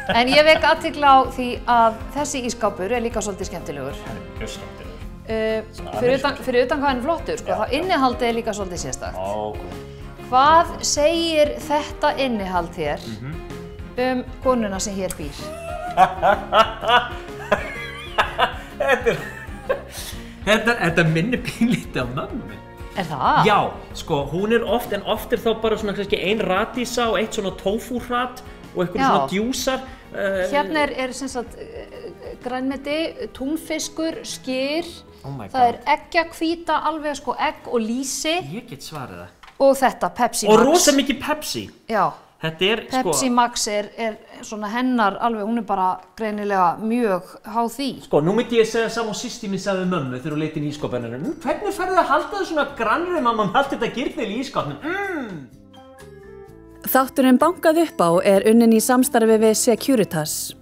En ég vek athygli á því að þessi ísskápur líka svolítið skemmtilegur. Mjög skemmtilegur. Fyrir utan hvað hann er flottur, sko, þá innihaldið líka svolítið sérstakt. Ókei. Hvað segir þetta innihald hér konuna sem hér býr? Þetta minnir pínlítið á mömmu. Er það? Já, sko, hún oft er þá bara svona kannski ein radísa og eitt svona tófúhrat og eitthvað svona djúsar. Hérna er sem sagt grænmeti, túnfiskur, skyr, það eggjakvíta, alveg sko egg og lýsi. Ég get svarið það. Og þetta, Pepsi Max. Og rosa mikið Pepsi. Já. Þetta Pepsi Max er svona hennar alveg, hún bara greinilega mjög háð því. Sko, nú myndi ég segja saman og systir mín sagði mömmu þegar hún leit inn í ísskápinn hennar. Hvernig ferðu að halda það svona grannri, mamma, með allt þetta girnil í ísskápnum? Þátturinn Bankað upp á unnin í samstarfi við Securitas.